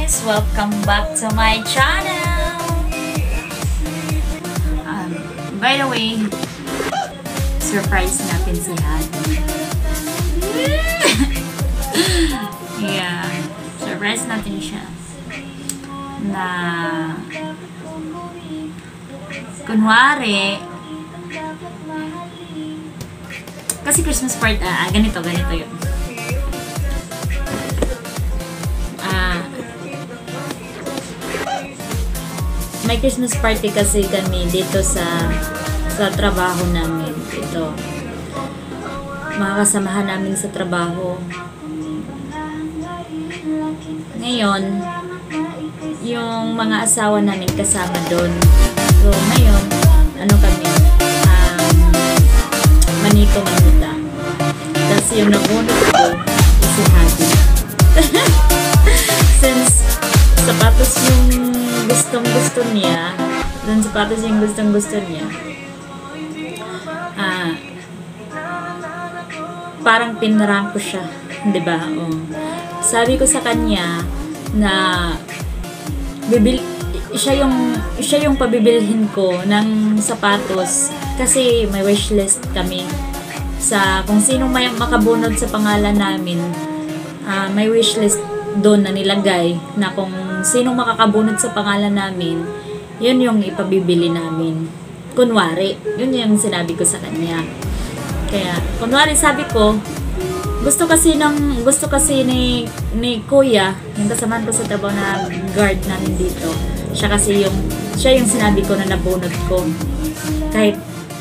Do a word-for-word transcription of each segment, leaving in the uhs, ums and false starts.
guys! Welcome back to my channel! Um, by the way, surprise natin si Hadi. Yeah, surprise natin siya. Na kunwari kasi Christmas party, ah, ganito, ganito yun. Ah, may Christmas party kasi kami dito sa sa trabaho namin. Ito, mga kasamahan namin sa trabaho. Ngayon, yung mga asawa namin kasama doon. So, ngayon, ano kami, um, manito manita. Tapos yung nabunod ko, si Hadi. Since sapatos yung gustong-gusto niya, dun sapatos yung gustong-gusto niya, ah, parang pinarang ko siya, di ba? Oh. Sabi ko sa kanya na bibil siya yung siya yung pabibilhin ko ng sapatos kasi may wishlist kami sa kung sino may makabunod sa pangalan namin. Uh, may wishlist doon na nilagay na kung sino makakabunod sa pangalan namin, yun yung ipabibili namin. Kunwari, yun yung sinabi ko sa kanya. Kaya kunwari sabi ko, gusto kasi ng gusto kasi ni ni Kuya, yung kasamahan ko sa trabaho na guard namin dito. Siya kasi yung siya yung sinabi ko na nabunod ko. Kahit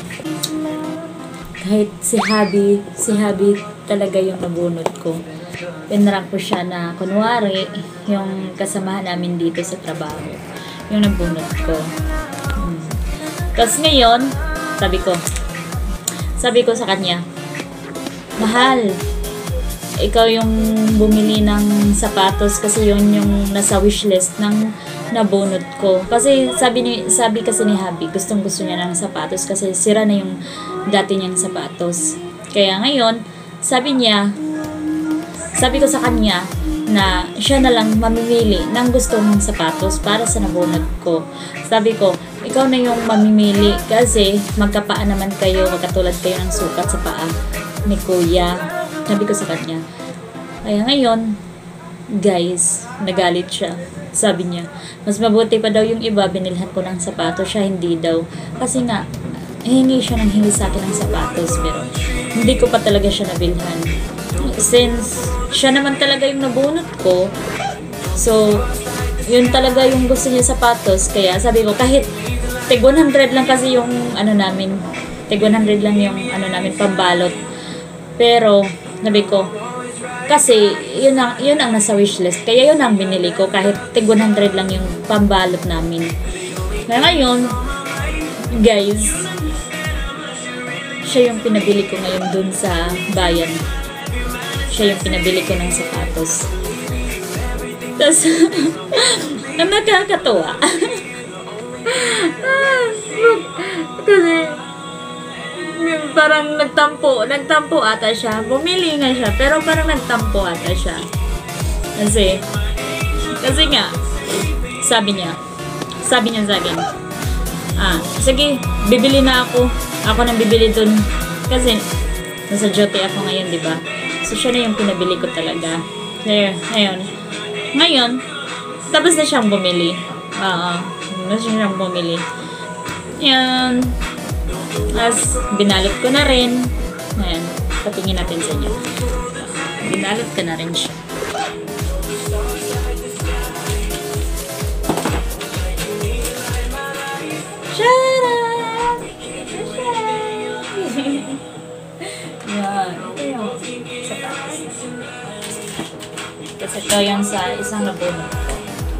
kahit si Habi, si Habi talaga yung nabunod ko. Pinarang ko siya na kunwari yung kasamahan namin dito sa trabaho, yung nabunod ko. Hmm. Tapos ngayon, sabi ko, sabi ko sa kanya, mahal, ikaw yung bumili ng sapatos kasi yun yung nasa wishlist ng nabunod ko. Kasi sabi ni sabi kasi ni Habi, gustong gusto niya ng sapatos kasi sira na yung dati niyang sapatos. Kaya ngayon, sabi niya, sabi ko sa kanya na siya na lang mamimili ng gusto mong sapatos para sa nabunod ko. Sabi ko, ikaw na yung mamimili kasi magkapaa naman kayo, magkatulad kayo ng sukat sa paa ni Kuya. Sabi ko sa kanya. Kaya ngayon, guys, nagalit siya. Sabi niya, mas mabuti pa daw yung iba, binilhan ko ng sapatos, siya hindi daw. Kasi nga, hingi siya ng hingi sa akin ng sapatos, pero hindi ko pa talaga siya nabilhan. Since siya naman talaga yung nabunot ko, so, yun talaga yung gusto niya sapatos. Kaya sabi ko, kahit tig one hundred lang kasi yung ano namin, tig one hundred lang yung ano namin, pambalot. Pero, sabi ko, kasi yun ang, yun ang nasa wishlist. Kaya yun ang binili ko kahit tig one hundred lang yung pambalot namin. Kaya ngayon, guys, siya yung pinabili ko ngayon dun sa bayan. Siya yung pinabili ko ng sapatos. Tapos, ang nakakatawa. Kasi, parang nagtampo, nagtampo ata siya. Bumili nga siya, pero parang nagtampo ata siya. Kasi, kasi nga, sabi niya, sabi niya sa akin, ah, sige, bibili na ako. Ako nang bibili dun. Kasi, nasa duty ako ngayon, di ba? So, siya na yung pinabili ko talaga. Kaya, ngayon, ngayon, tapos na siyang bumili. Oo, tapos na siyang bumili. Yan. As binalot ko na rin. Ayan, patingin natin sa inyo. Binalot ko na rin siya. Charot! Yan. Ito yung sapatos. Kasi ito yung sa isang nabunod ko.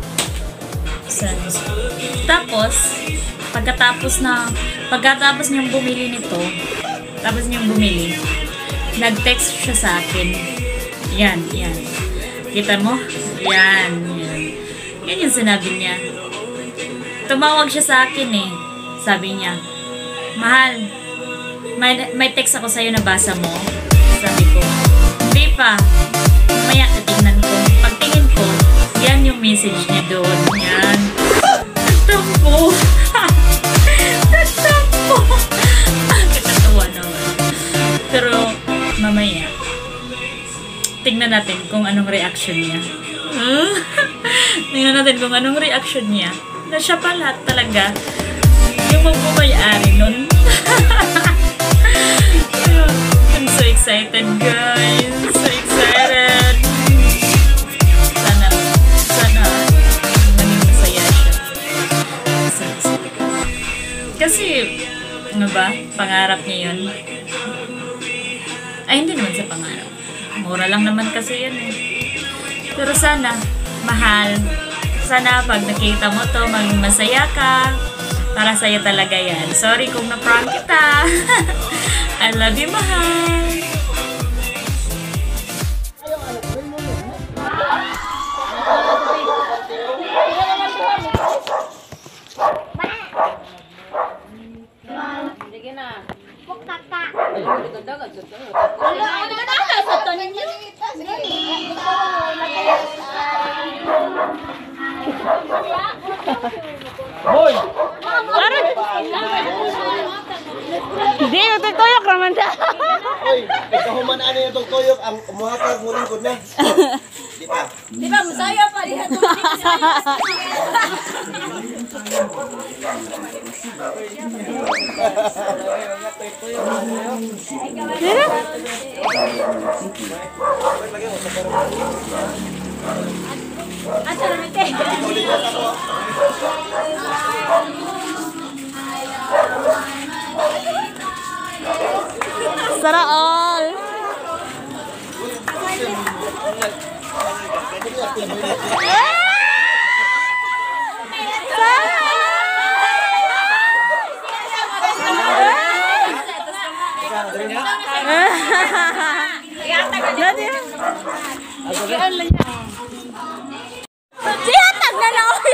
Tapos, pagkatapos na pagkatapos niyong bumili nito, tapos niyong bumili, nag-text siya sa akin. Yan, yan. Kita mo? Yan, yan. Yan yung sinabi niya. Tumawag siya sa akin eh. Sabi niya, mahal, may, may text ako sa'yo, nabasa mo? Sabi ko, hindi pa. Mamaya titignan ko. Pagtingin ko, yan yung message tingnan natin kung anong reaction niya. Tingnan natin kung anong reaction niya. Na siya pala talaga yung magpumayari nun. I'm so excited, guys. So excited. Sana, sana maging masaya siya. Kasi, ano ba? Pangarap niya yun. Ay, hindi naman sa pangarap. Mura lang naman kasi yan eh. Pero sana, mahal. Sana pag nakita mo to, maging masaya ka. Para sa'yo talaga yan. Sorry kung na-prank kita. I love you, mahal. Sige na. Pukata. Boy! Hindi, tutuyok naman siya. Oy, ikahuman ano yung tuyok ang umuhatag mo lingkod na. Di ba? Di ba, masaya pa rin ito. Asa na mite? Sana all. Sihatag na na oy.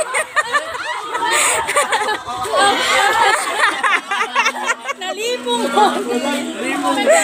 Nalipong mo. Nalipong mo.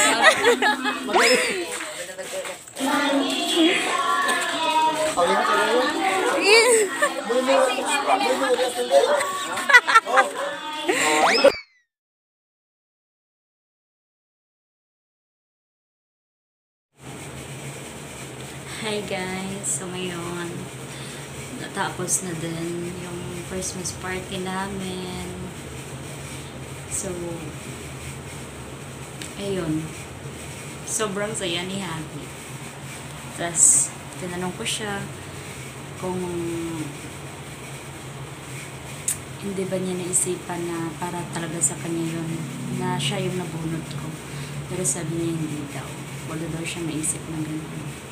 Hi guys, so ngayon natapos na din yung Christmas party namin. So ayun, sobrang saya ni Happy. Tapos tinanong ko siya kung hindi ba niya naisipan na para talaga sa kanya yun, na siya yung nabunot ko. Pero sabi niya hindi daw, wala daw siya naisip na gano'n.